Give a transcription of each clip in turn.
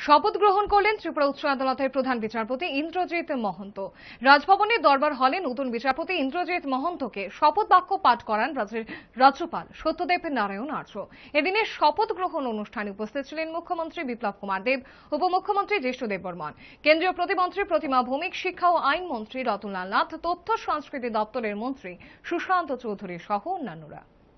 শপথ গ্রহণ করলেন ত্রিপুরা উচ্চ আদালতের প্রধান বিচারপতি ইন্দ্রজিৎ মহন্ত। রাজভবনে দরবার হলে নতুন বিচারপতি ইন্দ্রজিৎ মহন্তকে শপথ বাক্য পাঠ করান রাজ্যের রাজ্যপাল সত্যদেব নারায়ণ আর্য। এদিনের শপথ গ্রহণ অনুষ্ঠানে উপস্থিত ছিলেন মুখ্যমন্ত্রী বিপ্লব কুমার দেব, উপমুখ্যমন্ত্রী জিষ্ণু দেববর্মন, কেন্দ্রীয় প্রতিমন্ত্রী প্রতিমা ভৌমিক, শিক্ষা ও আইন মন্ত্রী রতনলাল নাথ, তথ্য সংস্কৃতি দপ্তরের মন্ত্রী সুশান্ত চৌধুরী সহ অন্যান্যরা।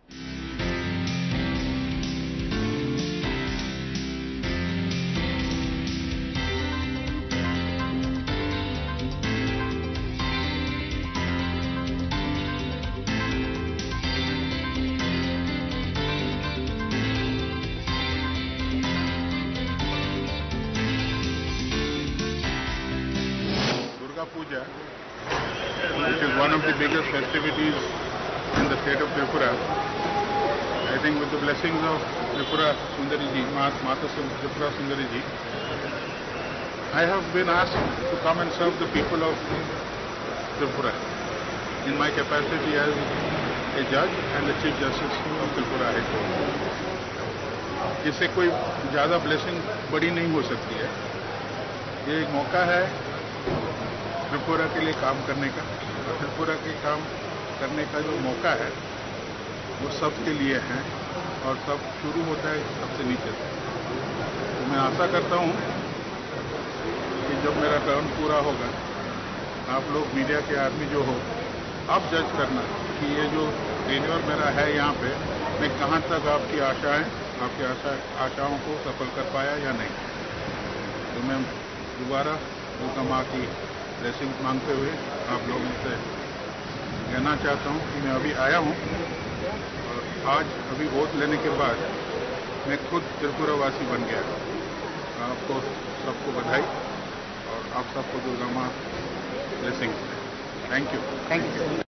Puja, which is one of the biggest festivities in the state of Tripura. I think with the blessings of Tripura Sundariji, Mata Tripura Sundariji, I have been asked to come and serve the people of Tripura in my capacity as a judge and the Chief Justice of Tripura High Court. इससे कोई ज़्यादा blessing बड़ी नहीं हो सकती है। ये एक मौका है त्रिपुरा के लिए काम करने का। त्रिपुरा के काम करने का जो मौका है वो सबके लिए है और सब शुरू होता है सबसे नीचे से। तो मैं आशा करता हूँ कि जब मेरा टर्म पूरा होगा, आप लोग मीडिया के आदमी जो हो, आप जज करना कि ये जो टेन्योर मेरा है यहाँ पे, मैं कहाँ तक आपकी आशाओं को सफल कर पाया या नहीं। तो मैं दोबारा दुर्गा माँ की ब्लेसिंग मांगते हुए आप लोगों से कहना चाहता हूं कि मैं अभी आया हूं और आज अभी वोट लेने के बाद मैं खुद त्रिपुरा वासी बन गया। आपको सबको बधाई और आप सबको दुर्गा माँ ब्लेसिंग। Thank you.